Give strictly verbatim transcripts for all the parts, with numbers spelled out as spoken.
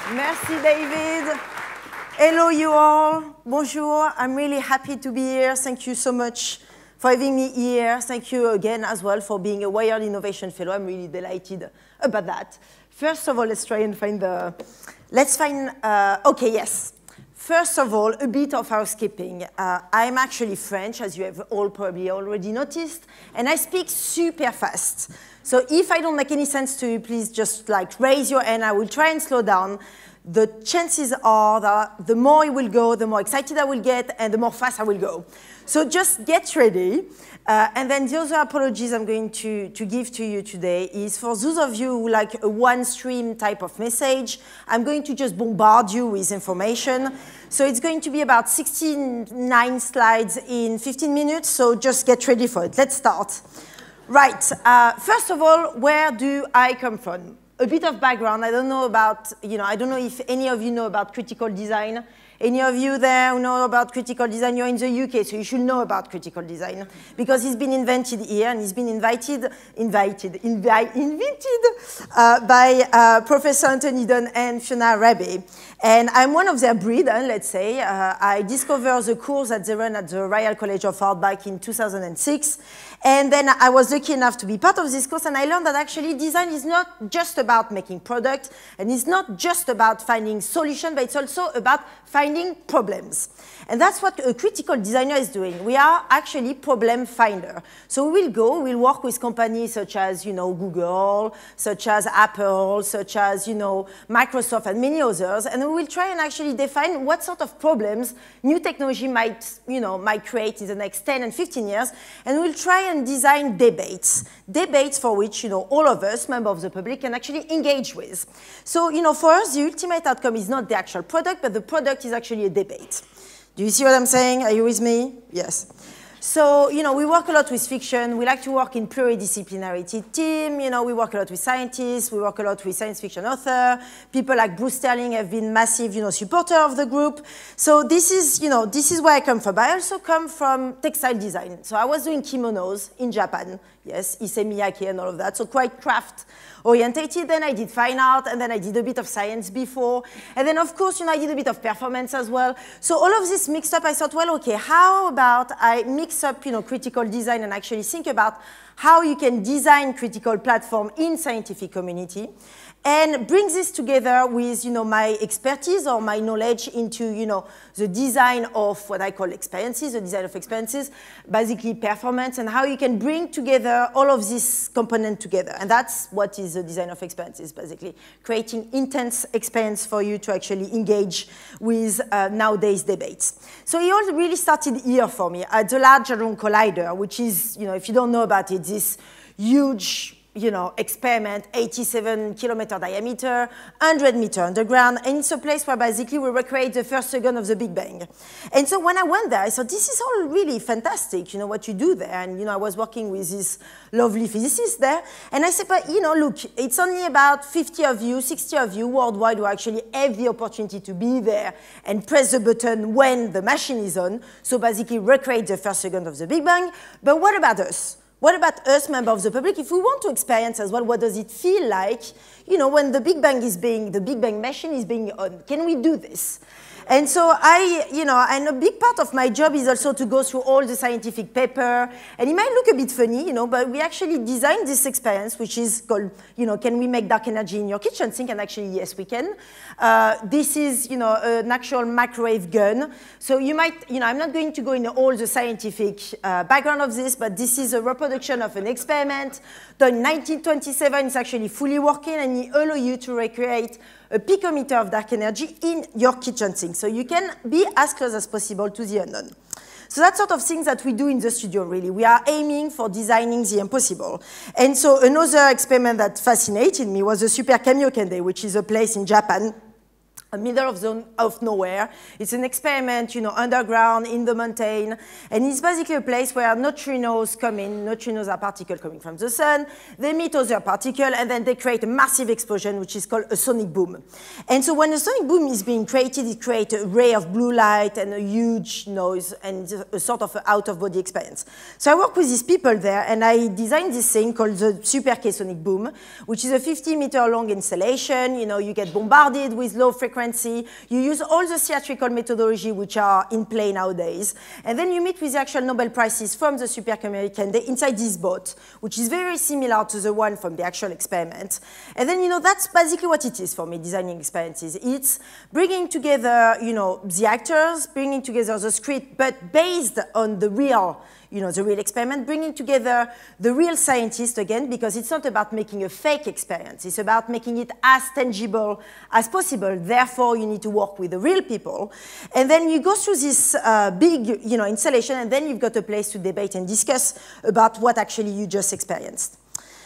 Merci, David. Hello, you all. Bonjour. I'm really happy to be here. Thank you so much for having me here. Thank you again as well for being a Wired Innovation Fellow. I'm really delighted about that. First of all, let's try and find the, let's find, uh, okay, yes. First of all, a bit of housekeeping. Uh, I'm actually French, as you have all probably already noticed, and I speak super fast. So if I don't make any sense to you, please just like raise your hand. I will try and slow down. The chances are that the more it will go, the more excited I will get, and the more fast I will go. So just get ready. Uh, and then the other apologies I'm going to, to give to you today is for those of you who like a one-stream type of message, I'm going to just bombard you with information. So it's going to be about sixty-nine slides in fifteen minutes, so just get ready for it. Let's start. Right, uh, first of all, where do I come from? A bit of background. I don't know about, you know, I don't know if any of you know about critical design. Any of you there who know about critical design? You're in the U K, so you should know about critical design because it's been invented here and it's been invited, invited, invi invented uh, by uh, Professor Anthony Dunn and Fiona Rabe. And I'm one of their breed, uh, let's say. Uh, I discovered the course that they run at the Royal College of Art back in two thousand six. And then I was lucky enough to be part of this course, and I learned that actually design is not just about making product, and it's not just about finding solutions, but it's also about finding problems. And that's what a critical designer is doing. We are actually problem finder. So we will go, we'll work with companies such as, you know, Google, such as Apple, such as, you know, Microsoft, and many others, and we will try and actually define what sort of problems new technology might, you know, might create in the next ten and fifteen years, and we'll try and design debates, debates for which, you know, all of us, members of the public, can actually engage with. So, you know, for us, the ultimate outcome is not the actual product, but the product is actually a debate. Do you see what I'm saying? Are you with me? Yes. So, you know, we work a lot with fiction. We like to work in pluridisciplinary team. You know, we work a lot with scientists. We work a lot with science fiction authors. People like Bruce Sterling have been massive, you know, supporter of the group. So this is, you know, this is where I come from. But I also come from textile design. So I was doing kimonos in Japan. Yes, Issei Miyake and all of that. So quite craft orientated. Then I did fine art, and then I did a bit of science before. And then, of course, you know, I did a bit of performance as well. So all of this mixed up, I thought, well, okay, how about I mix up, you know, critical design and actually think about how you can design critical platform in scientific community, and bring this together with, you know, my expertise or my knowledge into, you know, the design of what I call experiences, the design of experiences, basically performance, and how you can bring together all of these components together. And that's what is the design of experiences, basically, creating intense experience for you to actually engage with uh, nowadays debates. So it all really started here for me at the Large Hadron Collider, which is, you know, if you don't know about it, this huge, you know, experiment, eighty-seven kilometer diameter, one hundred meter underground, and it's a place where basically we recreate the first second of the Big Bang. And so when I went there, I thought, this is all really fantastic, you know, what you do there. And, you know, I was working with this lovely physicist there, and I said, but, you know, look, it's only about fifty of you, sixty of you worldwide who actually have the opportunity to be there and press the button when the machine is on, so basically recreate the first second of the Big Bang. But what about us? What about us, members of the public? If we want to experience as well, what does it feel like, you know, when the Big Bang is being, the Big Bang machine is being on? Can we do this? And so I, you know, and a big part of my job is also to go through all the scientific paper. And it might look a bit funny, you know, but we actually designed this experience, which is called, you know, can we make dark energy in your kitchen sink? And actually, yes, we can. Uh, this is, you know, an actual microwave gun. So you might, you know, I'm not going to go into all the scientific uh, background of this, but this is a reproduction of an experiment done in nineteen twenty-seven. It's actually fully working, and it allows you to recreate a picometer of dark energy in your kitchen sink. So you can be as close as possible to the unknown. So that's sort of things that we do in the studio, really. We are aiming for designing the impossible. And so another experiment that fascinated me was the Super Kamiokande, which is a place in Japan a middle of, the, of nowhere. It's an experiment, you know, underground, in the mountain, and it's basically a place where neutrinos come in. Neutrinos are particles coming from the sun. They meet other particles, and then they create a massive explosion, which is called a sonic boom. And so when a sonic boom is being created, it creates a ray of blue light and a huge noise and a sort of out-of-body experience. So I work with these people there, and I designed this thing called the Super K sonic boom, which is a fifty meter long installation. You know, you get bombarded with low frequency. You use all the theatrical methodology which are in play nowadays. And then you meet with the actual Nobel Prizes from the Super K American Day inside this boat, which is very similar to the one from the actual experiment. And then, you know, that's basically what it is for me, designing experiences. It's bringing together, you know, the actors, bringing together the script, but based on the real you know, the real experiment, bringing together the real scientists again, because it's not about making a fake experience. It's about making it as tangible as possible. Therefore, you need to work with the real people. And then you go through this uh, big, you know, installation, and then you've got a place to debate and discuss about what actually you just experienced.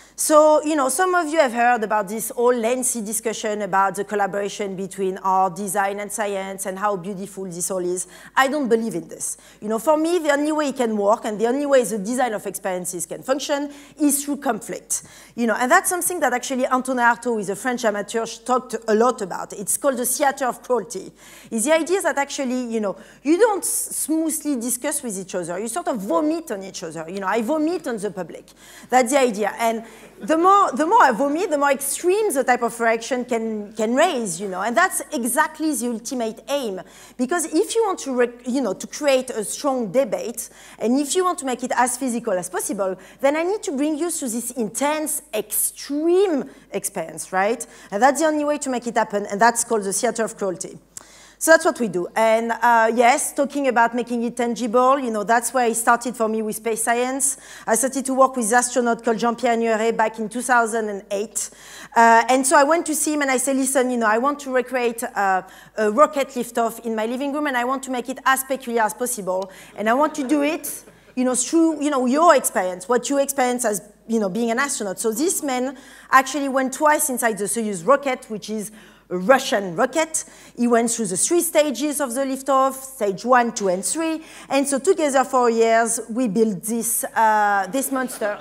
So, you know, some of you have heard about this whole lengthy discussion about the collaboration between art, design, and science, and how beautiful this all is. I don't believe in this. You know, for me, the only way it can work, and the only way the design of experiences can function, is through conflict. You know, and that's something that actually Antonin Artaud, who is a French amateur, talked a lot about. It's called the theater of cruelty. It's the idea that actually, you know, you don't smoothly discuss with each other. You sort of vomit on each other. You know, I vomit on the public. That's the idea. And The more, the more I vomit, the more extreme the type of reaction can, can raise, you know, and that's exactly the ultimate aim. Because if you want to, rec you know, to create a strong debate, and if you want to make it as physical as possible, then I need to bring you to this intense, extreme experience, right? And that's the only way to make it happen, and that's called the theater of cruelty. So that's what we do. And uh, yes, talking about making it tangible, you know, that's where it started for me with space science. I started to work with an astronaut called Jean-Pierre Nuret back in two thousand eight. Uh, and so I went to see him and I said, listen, you know, I want to recreate uh, a rocket liftoff in my living room, and I want to make it as peculiar as possible. And I want to do it, you know, through, you know, your experience, what you experience as, you know, being an astronaut. So this man actually went twice inside the Soyuz rocket, which is a Russian rocket. He went through the three stages of the liftoff, stage one, two, and three. And so together for years, we built this, uh, this monster.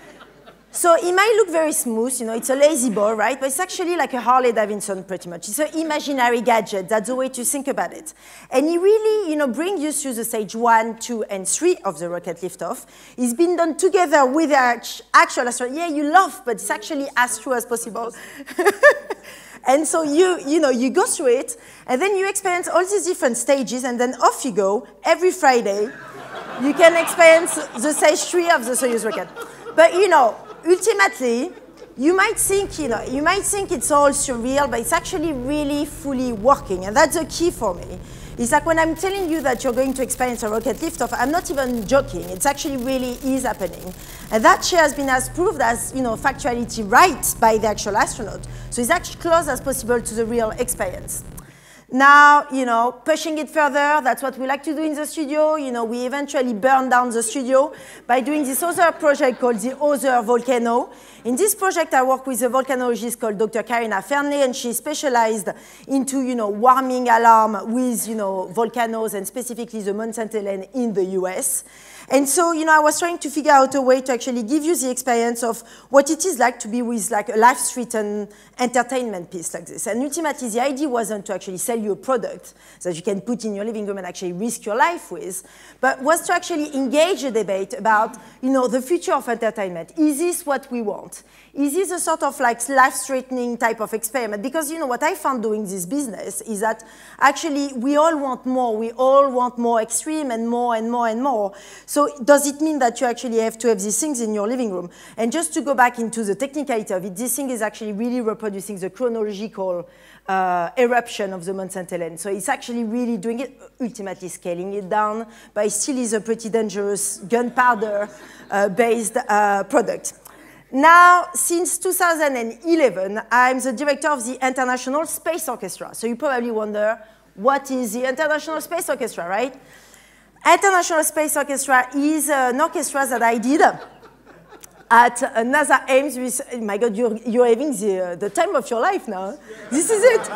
So it might look very smooth, you know, it's a lazy ball, right? But it's actually like a Harley Davidson, pretty much. It's an imaginary gadget. That's the way to think about it. And it really, you know, brings you through the stage one, two, and three of the rocket liftoff. It's been done together with the actual astronaut. Yeah, you laugh, but it's actually as true as possible. And so you, you know, you go through it, and then you experience all these different stages, and then off you go. Every Friday, you can experience the stage three of the Soyuz rocket. But, you know, ultimately, you might think, you know, you might think it's all surreal, but it's actually really fully working, and that's the key for me. It's like when I'm telling you that you're going to experience a rocket liftoff, I'm not even joking. It's actually really is happening. And that share has been as proved as, you know, factuality right by the actual astronaut. So it's actually close as possible to the real experience. Now, you know, pushing it further, that's what we like to do in the studio. You know, we eventually burned down the studio by doing this other project called the Other Volcano. In this project, I work with a volcanologist called Doctor Karina Fernley, and she specialized into, you know, warming alarm with, you know, volcanoes, and specifically the Mount Saint Helens in the U S. And so, you know, I was trying to figure out a way to actually give you the experience of what it is like to be with like a life-threatening entertainment piece like this. And ultimately, the idea wasn't to actually sell you a product that you can put in your living room and actually risk your life with, but was to actually engage a debate about, you know, the future of entertainment. Is this what we want? Is this a sort of like life-threatening type of experiment? Because, you know, what I found doing this business is that actually we all want more. We all want more extreme and more and more and more. So does it mean that you actually have to have these things in your living room? And just to go back into the technicality of it, this thing is actually really reproducing the chronological uh, eruption of the Mount Saint Helens. So it's actually really doing it, ultimately scaling it down, but it still is a pretty dangerous gunpowder-based uh, uh, product. Now, since two thousand eleven, I'm the director of the International Space Orchestra. So you probably wonder, what is the International Space Orchestra, right? International Space Orchestra is an orchestra that I did at uh, NASA Ames. With, oh my God, you're, you're having the, uh, the time of your life now. This is it.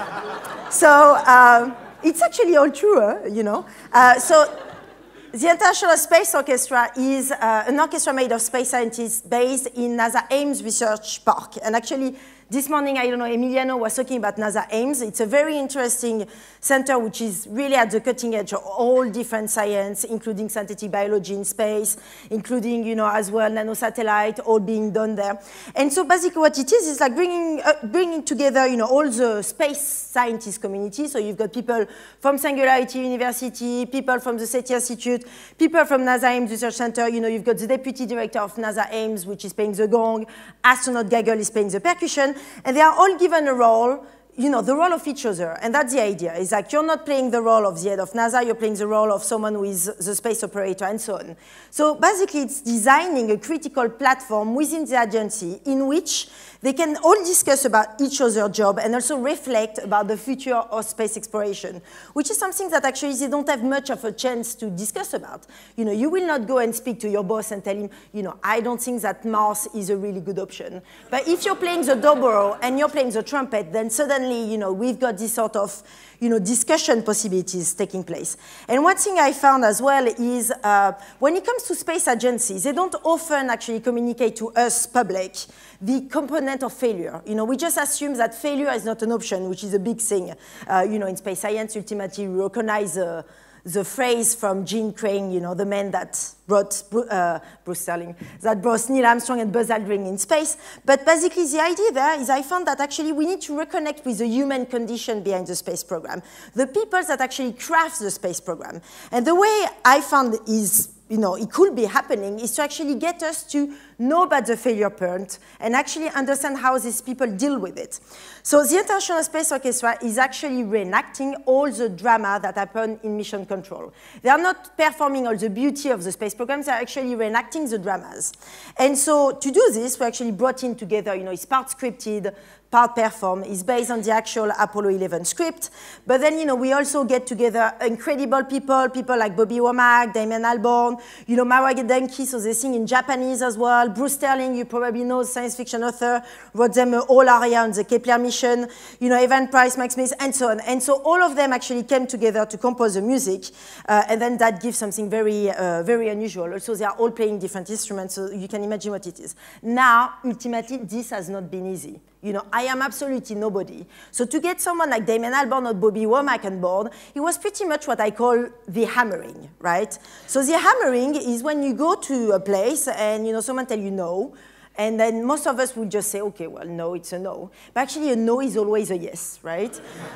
So um, it's actually all true, huh? You know. Uh, so the International Space Orchestra is uh, an orchestra made of space scientists based in NASA Ames Research Park. And actually, this morning, I don't know, Emiliano was talking about NASA Ames. It's a very interesting center which is really at the cutting edge of all different science, including synthetic biology in space, including, you know, as well, nanosatellite, all being done there. And so basically what it is, is like bringing, uh, bringing together, you know, all the space scientist community. So you've got people from Singularity University, people from the SETI Institute, people from NASA Ames Research Center. You know, you've got the deputy director of NASA Ames, which is playing the gong. Astronaut Gaggle is playing the percussion. And they are all given a role, you know, the role of each other. And that's the idea. It's like you're not playing the role of the head of NASA, you're playing the role of someone who is the space operator and so on. So basically, it's designing a critical platform within the agency in which they can all discuss about each other's job and also reflect about the future of space exploration, which is something that actually they don't have much of a chance to discuss about. You know, you will not go and speak to your boss and tell him, you know, I don't think that Mars is a really good option. But if you're playing the dobro and you're playing the trumpet, then suddenly, you know, we've got this sort of, you know, discussion possibilities taking place. And one thing I found as well is uh, when it comes to space agencies, they don't often actually communicate to us public the component of failure. You know, we just assume that failure is not an option, which is a big thing. Uh, you know, in space science, ultimately, we recognize uh, the phrase from Gene Crane, you know, the man that brought uh, Bruce Sterling, that brought Neil Armstrong and Buzz Aldrin in space. But basically, the idea there is I found that actually we need to reconnect with the human condition behind the space program, the people that actually craft the space program. And the way I found is, you know, it could be happening is to actually get us to know about the failure point and actually understand how these people deal with it. So the International Space Orchestra is actually reenacting all the drama that happened in mission control. They are not performing all the beauty of the space programs, they're actually reenacting the dramas. And so to do this, we actually brought in together, you know, it's part scripted, part perform. Is based on the actual Apollo eleven script. But then, you know, we also get together incredible people, people like Bobby Womack, Damien Albarn, you know, Mara Gedanki, so they sing in Japanese as well. Bruce Sterling, you probably know, science fiction author, wrote them a whole aria on the Kepler mission. You know, Evan Price, Max Smith, and so on. And so all of them actually came together to compose the music. Uh, and then that gives something very, uh, very unusual. Also, they are all playing different instruments, so you can imagine what it is. Now, ultimately, this has not been easy. You know, I am absolutely nobody. So to get someone like Damien Albarn or Bobby Womack on board, it was pretty much what I call the hammering, right? So the hammering is when you go to a place and, you know, someone tell you no, and then most of us would just say, okay, well, no, it's a no. But actually, a no is always a yes, right?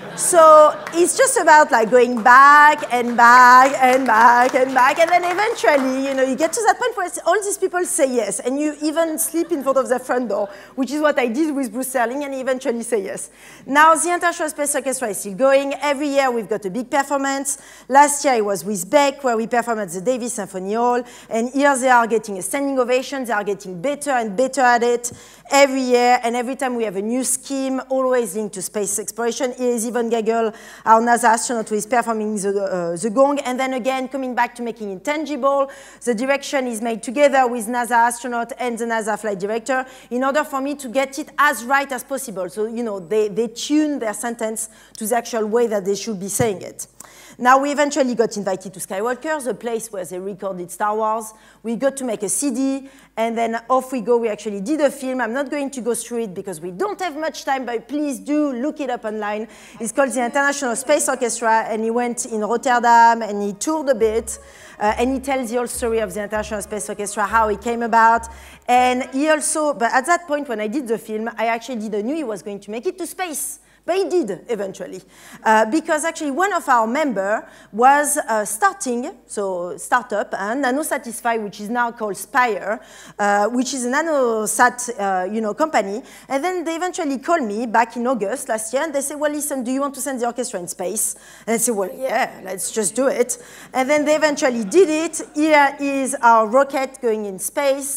So it's just about like going back and back and back and back. And then eventually, you know, you get to that point where all these people say yes. And you even sleep in front of their front door, which is what I did with Bruce Sterling, and eventually say yes. Now, the International Space Orchestra is still going. Every year, we've got a big performance. Last year, it was with Beck, where we performed at the Davis Symphony Hall. And here, they are getting a standing ovation. They are getting better and better at it every year, and every time we have a new scheme, always linked to space exploration. Here is Yvonne Gaggle, our NASA astronaut, who is performing the, uh, the gong, and then again, coming back to making it tangible. The direction is made together with NASA astronaut and the NASA flight director in order for me to get it as right as possible. So, you know, they, they tune their sentence to the actual way that they should be saying it. Now, we eventually got invited to Skywalker, the place where they recorded Star Wars. We got to make a C D, and then off we go. We actually did a film. I'm not going to go through it because we don't have much time, but please do look it up online. It's called the International Space Orchestra, and he went in Rotterdam, and he toured a bit, uh, and he tells the whole story of the International Space Orchestra, how it came about. And he also, but at that point when I did the film, I actually didn't know he was going to make it to space. But he did eventually, uh, because actually one of our members was uh, starting, so startup, uh, NanoSatisfy, which is now called Spire, uh, which is a nanosat uh, you know, company. And then they eventually called me back in August last year, and they said, well, listen, do you want to send the orchestra in space? And I said, well, yeah, let's just do it. And then they eventually did it. Here is our rocket going in space.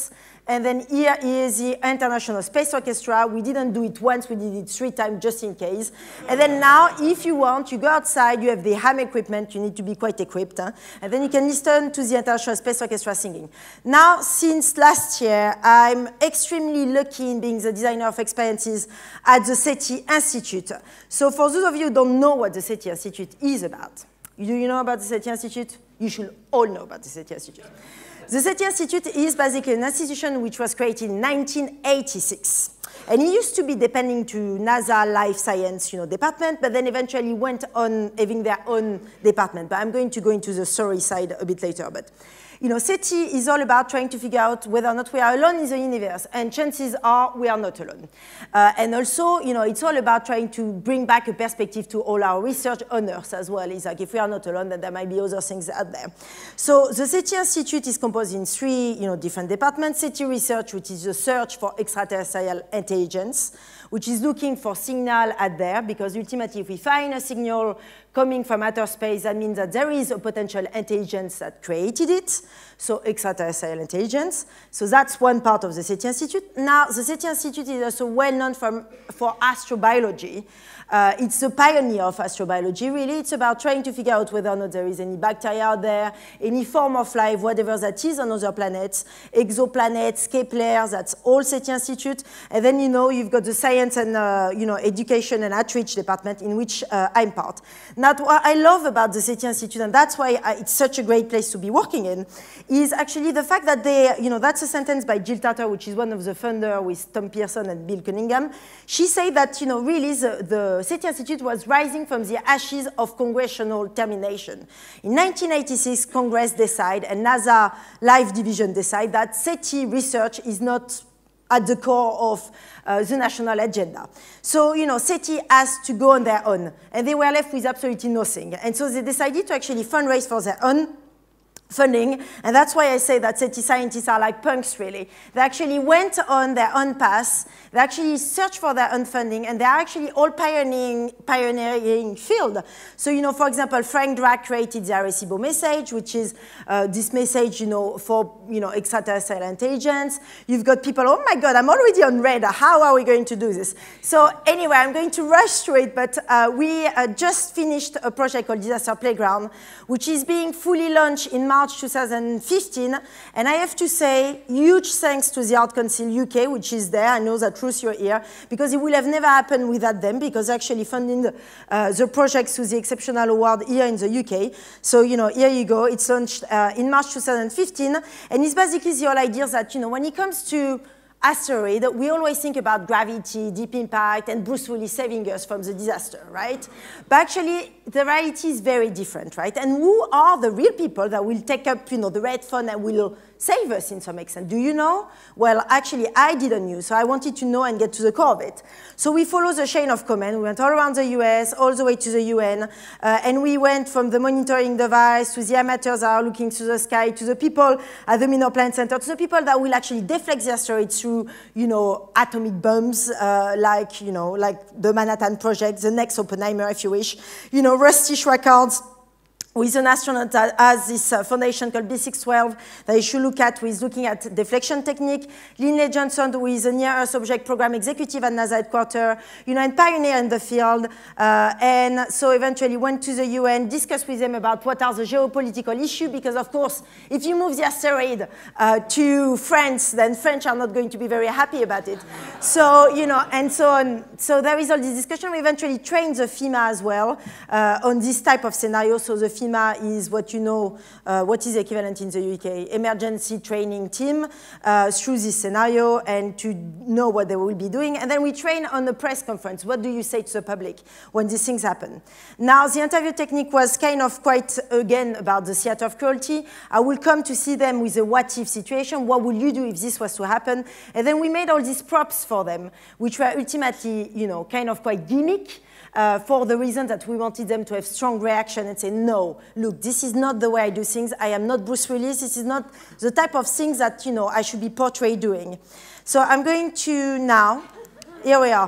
And then here is the International Space Orchestra. We didn't do it once, we did it three times just in case. And then now, if you want, you go outside, you have the ham equipment, you need to be quite equipped, huh? And then you can listen to the International Space Orchestra singing. Now, since last year, I'm extremely lucky in being the designer of experiences at the SETI Institute. So for those of you who don't know what the SETI Institute is about, do you know about the SETI Institute? You should all know about the SETI Institute. The SETI Institute is basically an institution which was created in nineteen eighty-six. And it used to be depending to NASA Life Science you know, department, but then eventually went on having their own department. But I'm going to go into the story side a bit later. But you know, SETI is all about trying to figure out whether or not we are alone in the universe, and chances are we are not alone. Uh, and also, you know, it's all about trying to bring back a perspective to all our research on Earth as well. It's like if we are not alone, then there might be other things out there. So the SETI Institute is composed in three you know, different departments. SETI Research, which is the search for extraterrestrial intelligence, which is looking for signal out there, because ultimately if we find a signal coming from outer space, that means that there is a potential intelligence that created it, so extraterrestrial intelligence. So that's one part of the SETI Institute. Now, the SETI Institute is also well known from, for astrobiology. Uh, it's a pioneer of astrobiology, really. It's about trying to figure out whether or not there is any bacteria out there, any form of life, whatever that is on other planets, exoplanets, Kepler, that's all SETI Institute. And then, you know, you've got the science and, uh, you know, education and outreach department in which uh, I'm part. Now, what I love about the SETI Institute, and that's why I, it's such a great place to be working in, is actually the fact that they, you know, that's a sentence by Jill Tarter, which is one of the founders with Tom Pearson and Bill Cunningham. She said that, you know, really the, the SETI Institute was rising from the ashes of congressional termination. In nineteen eighty-six, Congress decided, and NASA Life Division decided that SETI research is not at the core of uh, the national agenda. So, you know, SETI has to go on their own, and they were left with absolutely nothing. And so they decided to actually fundraise for their own funding, and that's why I say that SETI scientists are like punks, really. They actually went on their own path, they actually searched for their own funding, and they're actually all pioneering, pioneering field. So, you know, for example, Frank Drake created the irrepressible message, which is uh, this message, you know, for, you know, extraterrestrial intelligence. You've got people, oh my God, I'm already on red, how are we going to do this? So anyway, I'm going to rush through it, but uh, we uh, just finished a project called Disaster Playground, which is being fully launched in March March two thousand fifteen, and I have to say, huge thanks to the Art Council U K, which is there. I know that Ruth, you're here, because it would have never happened without them, because actually funding the, uh, the project through the Exceptional Award here in the U K. So, you know, here you go. It's launched uh, in March two thousand fifteen, and it's basically the whole idea that, you know, when it comes to asteroid, we always think about gravity, deep impact, and Bruce Willis saving us from the disaster, right? But actually, the reality is very different, right? And who are the real people that will take up, you know, the red phone and will save us in some extent? Do you know? Well, actually, I didn't know, so I wanted to know and get to the core of it. So we follow the chain of command. We went all around the U S, all the way to the U N, uh, and we went from the monitoring device to the amateurs that are looking to the sky, to the people at the Minor Planet Center, to the people that will actually deflect the asteroid through, you know, atomic bombs, uh, like, you know, like the Manhattan Project, the next Oppenheimer, if you wish, you know, Rusty Schwackard, with an astronaut that has this uh, foundation called B six twelve that you should look at, who is looking at deflection technique. Lindley Johnson, who is a near-Earth object program executive at NASA headquarters, you know, and pioneer in the field. Uh, and so eventually went to the U N, discussed with them about what are the geopolitical issues, because of course, if you move the asteroid uh, to France, then French are not going to be very happy about it. So, you know, and so on. So there is all this discussion. We eventually trained the FEMA as well uh, on this type of scenario. So the FEMA is what you know, uh, what is equivalent in the U K, emergency training team uh, through this scenario and to know what they will be doing. And then we train on the press conference. What do you say to the public when these things happen? Now, the interview technique was kind of quite, again, about the theater of cruelty. I will come to see them with a what-if situation. What would you do if this was to happen? And then we made all these props for them, which were ultimately, you know, kind of quite gimmick. Uh, for the reason that we wanted them to have strong reaction and say, no, look, this is not the way I do things. I am not Bruce Willis. This is not the type of things that, you know, I should be portrayed doing. So I'm going to now, here we are.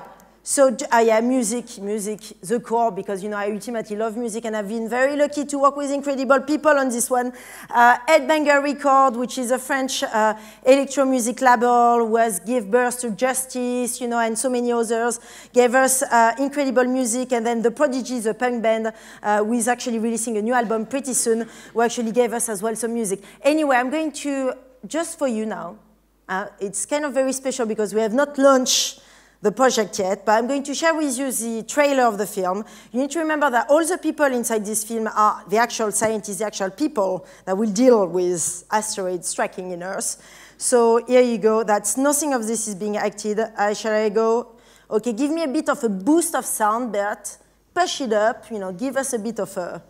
So, uh, yeah, music, music, the core, because, you know, I ultimately love music, and I've been very lucky to work with incredible people on this one. Uh, Headbanger Record, which is a French uh, electro music label, who has given birth to Justice, you know, and so many others, gave us uh, incredible music, and then The Prodigy, the punk band, uh, who is actually releasing a new album pretty soon, who actually gave us as well some music. Anyway, I'm going to, just for you now, uh, it's kind of very special because we have not launched the project yet, but I'm going to share with you the trailer of the film. You need to remember that all the people inside this film are the actual scientists, the actual people that will deal with asteroids striking in Earth. So here you go. That's nothing of this is being acted. Uh, shall I go? Okay, give me a bit of a boost of sound, Bert. Push it up, you know, give us a bit of a...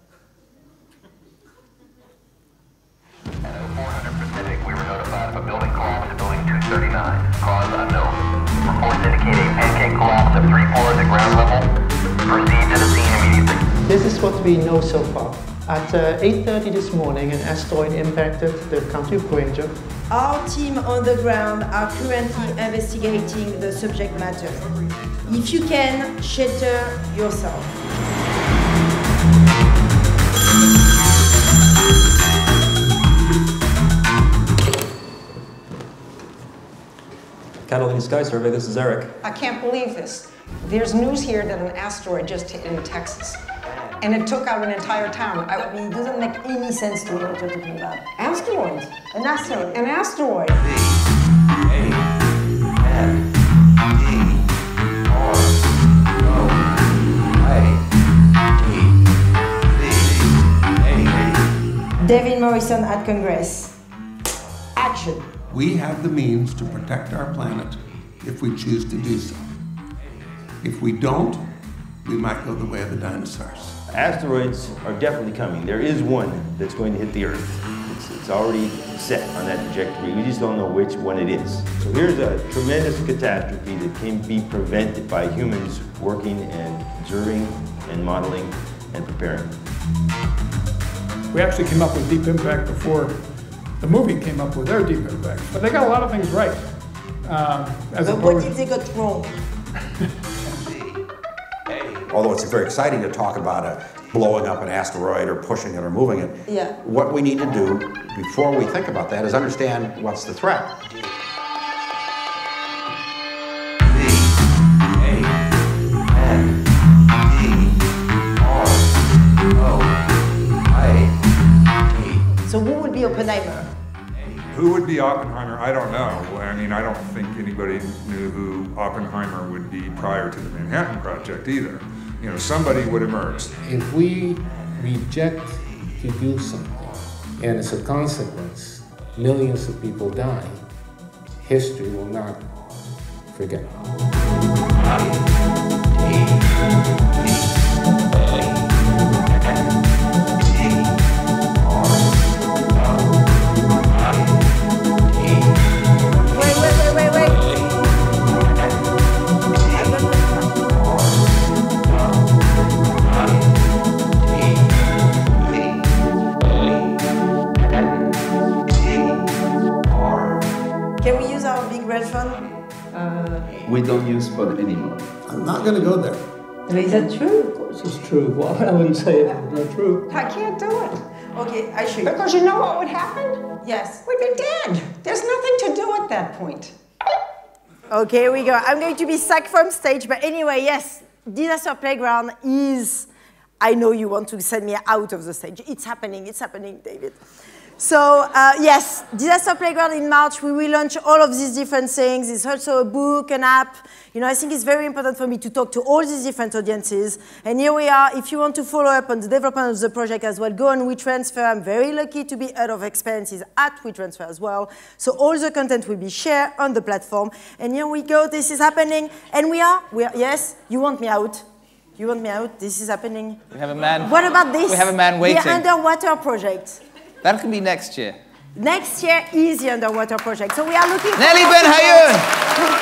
At four hundred Pacific, we were notified of a building collapse at building two thirty-nine, cause unknown. Reports indicate a pancake collapse of three floors at ground level. Proceed to the scene immediately. This is what we know so far. At uh, eight thirty this morning, an asteroid impacted the country of Granger. Our team on the ground are currently investigating the subject matter. If you can, shelter yourself. Catalina Sky Survey, this is Eric. I can't believe this. There's news here that an asteroid just hit in Texas, and it took out an entire town. I, I mean, it doesn't make any sense to me what you're talking about. asteroid? An asteroid. An asteroid. David Morrison at Congress. Action. We have the means to protect our planet if we choose to do so. If we don't, we might go the way of the dinosaurs. Asteroids are definitely coming. There is one that's going to hit the Earth. It's, it's already set on that trajectory. We just don't know which one it is. So here's a tremendous catastrophe that can be prevented by humans working and observing and modeling and preparing. We actually came up with deep impact before the movie came up with their deep impact. But they got a lot of things right. Um, as but what did they got wrong? Although it's very exciting to talk about a blowing up an asteroid or pushing it or moving it, yeah. What we need to do before we think about that is understand what's the threat. So who would be Oppenheimer? Who would be Oppenheimer? I don't know. I mean, I don't think anybody knew who Oppenheimer would be prior to the Manhattan Project either. You know, somebody would emerge. If we reject to do something, and as a consequence, millions of people die, history will not forget. We don't use phone anymore. I'm not going to go there. Is that true? Of course it's true. Well, I wouldn't say it's not true. I can't do it. Okay, I should. Because you know what would happen? Yes. We'd be dead. There's nothing to do at that point. Okay, here we go. I'm going to be sacked from stage, but anyway, yes, Disaster Playground is, I know you want to send me out of the stage. It's happening, it's happening, David. So, uh, yes, Disaster Playground in March, we will launch all of these different things. It's also a book, an app. You know, I think it's very important for me to talk to all these different audiences. And here we are. If you want to follow up on the development of the project as well, go on WeTransfer. I'm very lucky to be head of experiences at WeTransfer as well. So all the content will be shared on the platform. And here we go. This is happening. And we are, we are, yes, you want me out. You want me out? This is happening. We have a man. What about this? We have a man waiting. The underwater project. That can be next year. Next year is the underwater project. So we are looking for... Nelly Ben Hayoun!